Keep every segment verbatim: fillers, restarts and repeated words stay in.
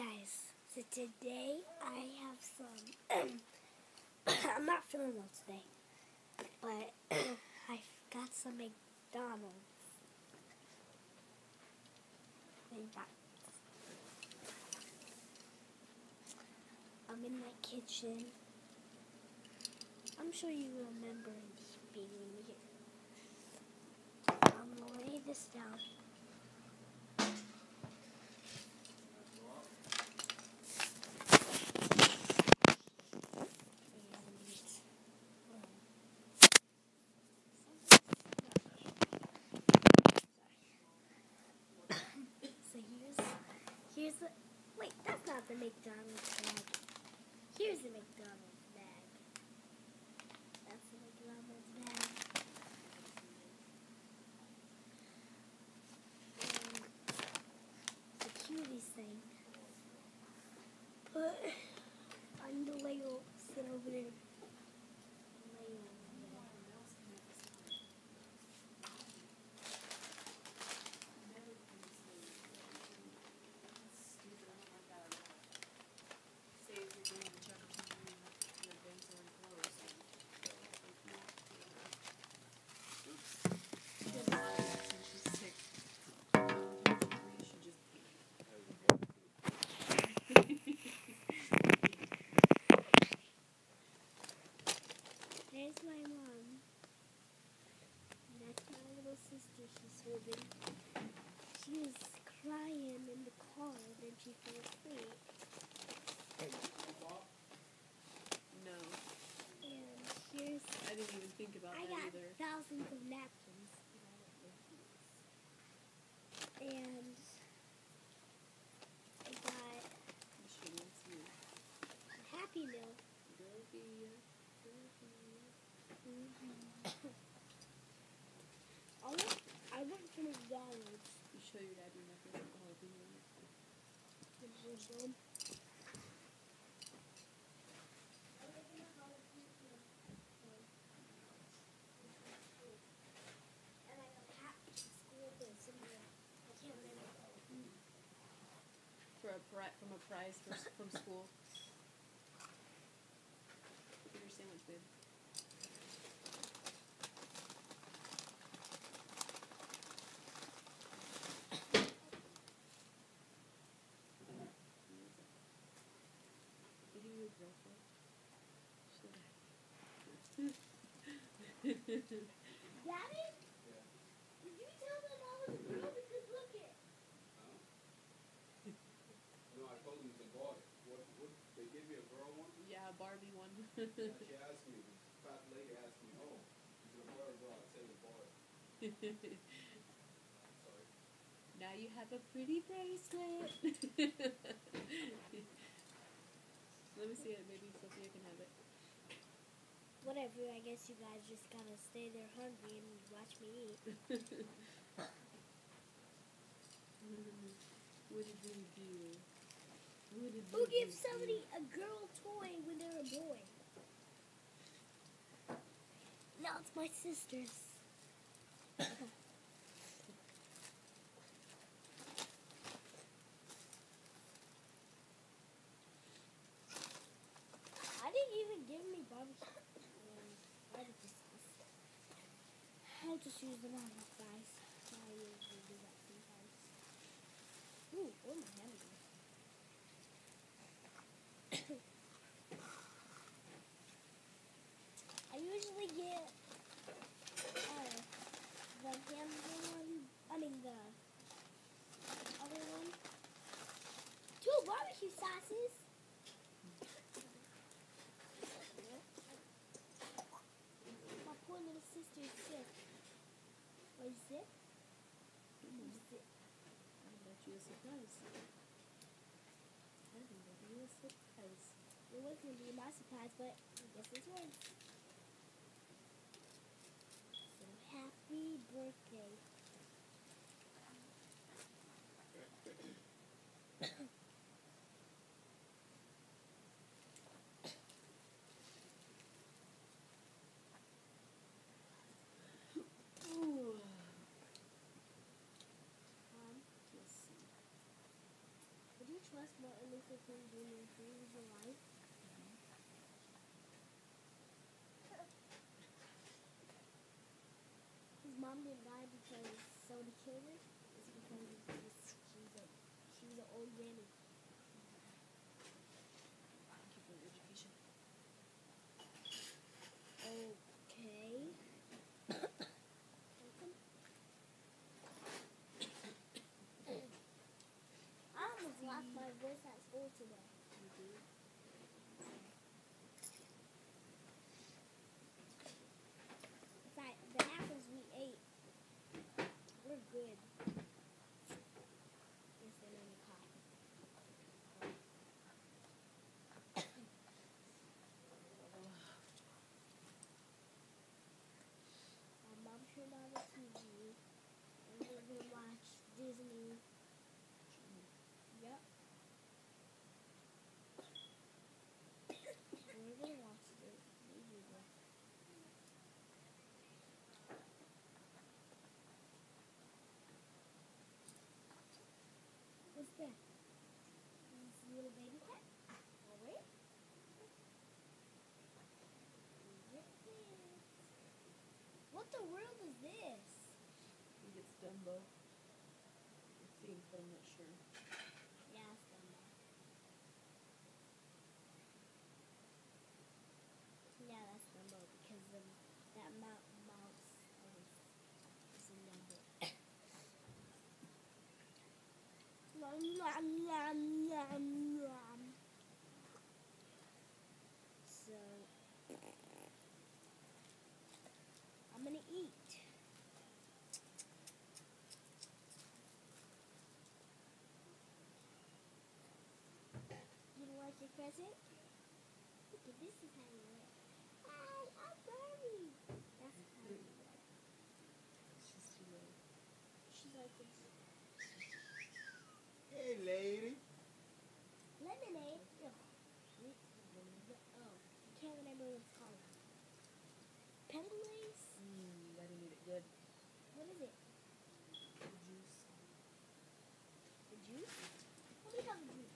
guys, so today I have some, I'm not feeling well today, but I got some McDonald's. I'm in my kitchen. I'm sure you remember being here. I'm going to lay this down. Here's the, wait, that's not the McDonald's bag. Here's the McDonald's bag. That's the McDonald's bag. And the cutest thing. But I'm the Lego sit over there. Lego. There's my mom. That's my little sister she's holding. She was crying in the car, then she fell asleep. No. And here's... I didn't even think about I that got either. thousands of napkins. And I got She wants you. a Happy Meal. I went, I went to McDonald's. You show your dad your necklace and all thing on it. For a pri from a prize from, from school. Look at your sandwich, babe. Did you use girlfriend? Daddy? Yeah. Did you tell them I was a girl? Because look it. Huh? No, I told them it's a boy. What, what, they give me a girl one? Yeah, a Barbie one. And she asked me, the fat lady asked me, oh, is it a boy or a girl? I said a boy. Sorry. Now you have a pretty bracelet. Let me see it. Maybe Sophia can have it. Whatever, I guess you guys just gotta stay there hungry and watch me eat. What did we do? What did Who we gives do? somebody a girl toy when they're a boy? Now it's my sister's. I didn't even give me barbecue. Barbecue sauce. I'll just use them on my fries. I usually do that sometimes. Ooh, oh my hamburger. I usually get uh, the hamburger one, I mean the other one. Two barbecue sauces. My poor little sister is sick. Are you sick? Are you sick? I got you a surprise. I got you a surprise. It was going to be my surprise, but I guess it's yours. So happy birthday. trust my Martin Luther King Junior Free was alive. His mom didn't die because somebody killed her. It's because it's, she's a she's an old granny. Thank you for your education. Okay. I almost lost my voice at school today. You did? But the apples we ate were good. Yes, they made me cough. My mom turned on the T V and we were gonna watch Disney. Yep. We're gonna watch it. Maybe we'll- What's that? This little baby cat? Oh, wait. Zip it. What the world is this? I think it's Dumbo. I think, but I'm not sure. Yeah, it's Dumbo. Yeah, that's Dumbo because of that mou- mouse always is in Dumbo. Nom, nom, nom, nom, nom. So, I'm gonna eat. You don't like your present? Look at this is how you wear it. Hi, I'm Barbie. That's how you wear it. It's just too late. She's like this. Hey, lady. Lemonade. Ugh. Oh, I can't remember what it's called. Penguins? Mmm, I didn't eat it good. What is it? The juice. The juice? What do you call the juice?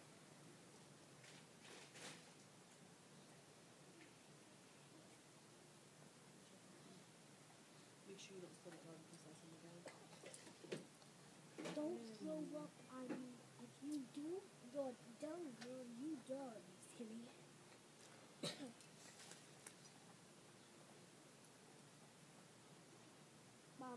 Make sure you don't spill that barbecue sauce on the ground. Don't throw up on me. If you do, you're done, girl. You done. Just kidding. Mom.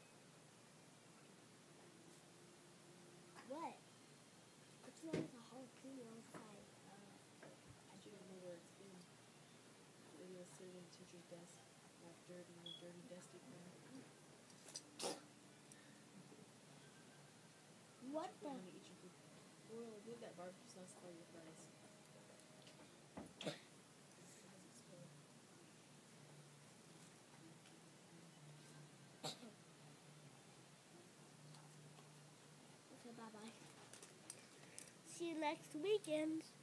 What? What's wrong with the jalapeno outside? Uh, I should know where it's been. Maybe it's sitting in the teacher's desk. Like dirty, dirty, dusty crap. what the? I'm gonna eat your food. Well, move that barbecue sauce by your fries. Okay, bye bye. See you next weekend.